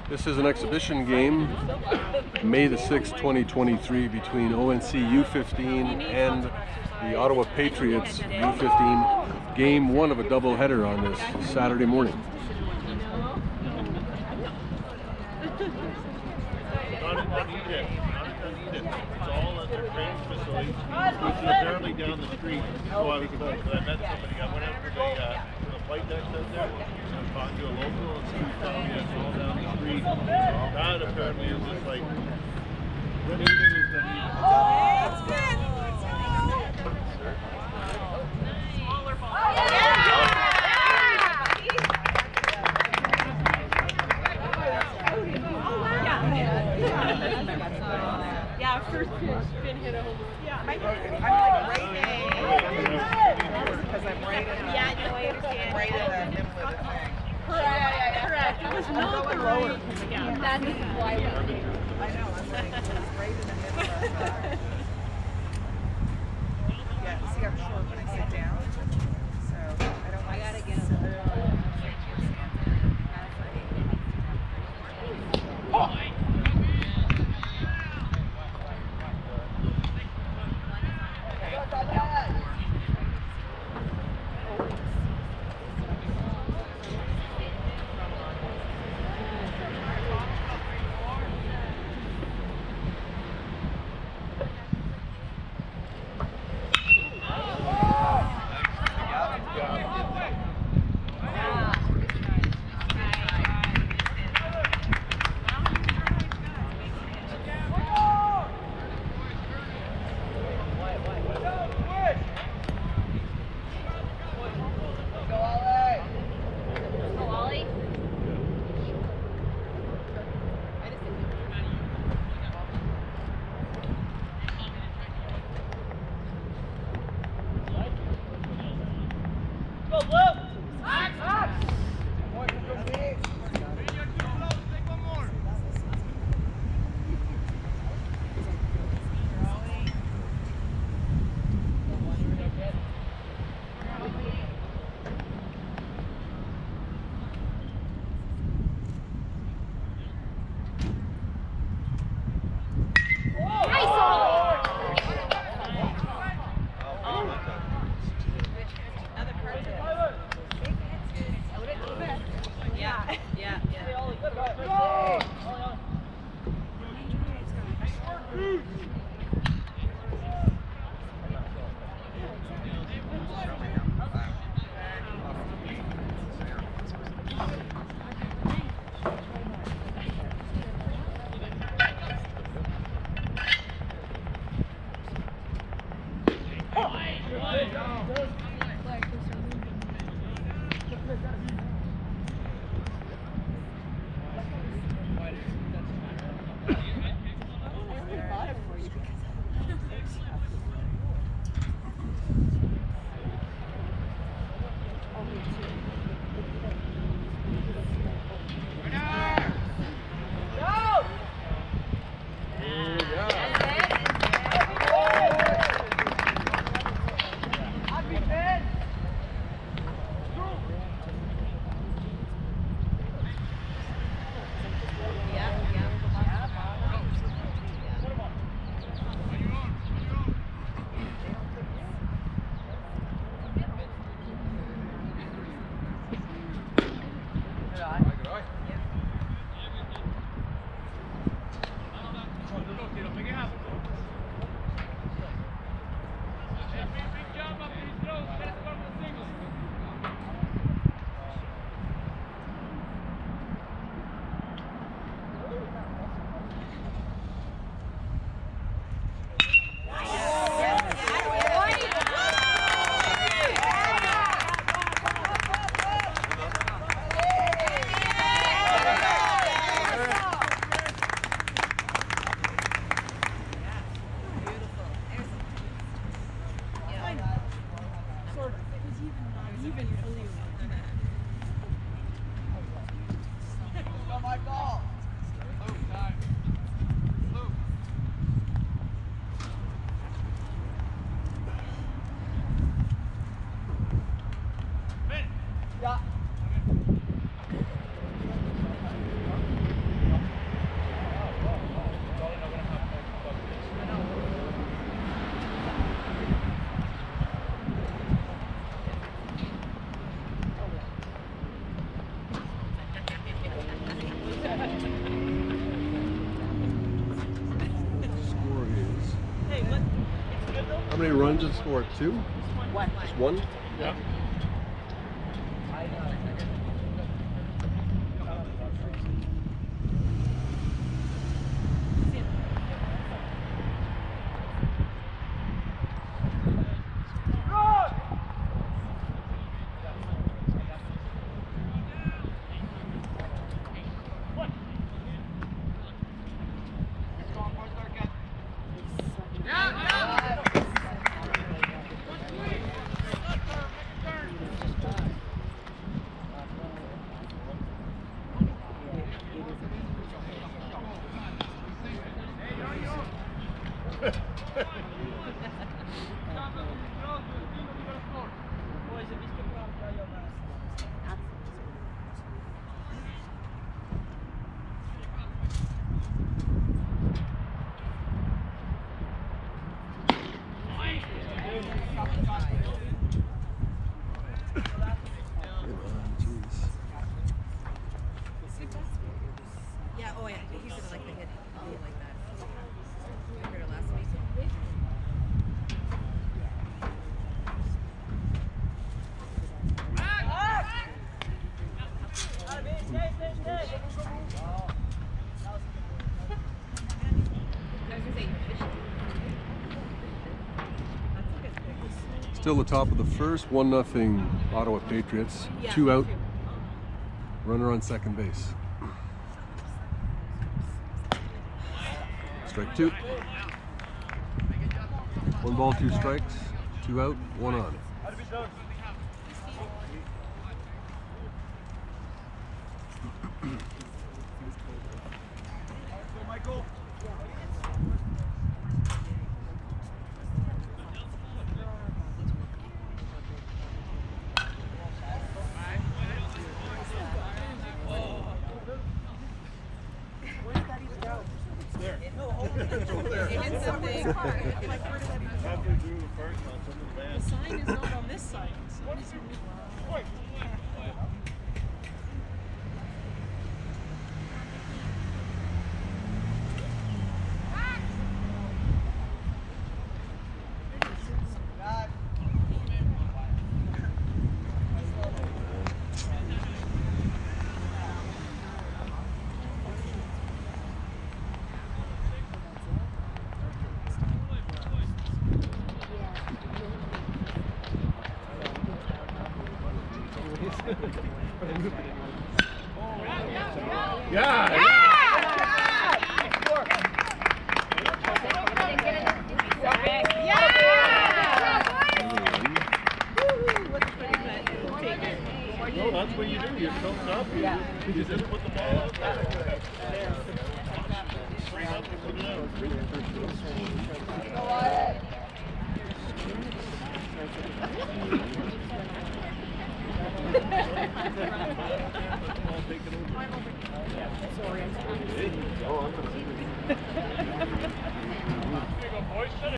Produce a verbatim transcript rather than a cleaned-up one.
This is an exhibition game, May the sixth, twenty twenty-three, between O N C U fifteen and the Ottawa Patriots U fifteen. Game one of a doubleheader on this Saturday morning. Apparently down the street. So I was because I met somebody. I went out to the, uh, to the flight deck out there. I was talking to a local and she was telling me it's all down the street. That apparently is just like anything is done. Oh, it's good. Smaller ball. Yeah. Yeah, first pitch, been hit a home run. Yeah, I know. I'm like right in. Because I'm right in. Yeah, no, I understand. Right in the middle of the thing. Correct, yeah, yeah, yeah. Correct. It was not the right. Yeah, that is why we're here. I know, I'm like, it's right in the middle of the yeah, see, I'm short when I sit down. So, I don't I gotta get a little. Oh! many runs it scored? Two? One. Just one? Yeah. Yeah, oh yeah, he said like the hit like that. I heard it last week. Still the top of the first, one nothing Ottawa Patriots. Yeah. Two out. Runner on second base. Strike two. One ball, two strikes. Two out, one on. The sign is not on this side. So it's really Yeah. No, that's what you do. You come up, you, yeah. you just put the ball out there. Bring up and put it out. Sorry.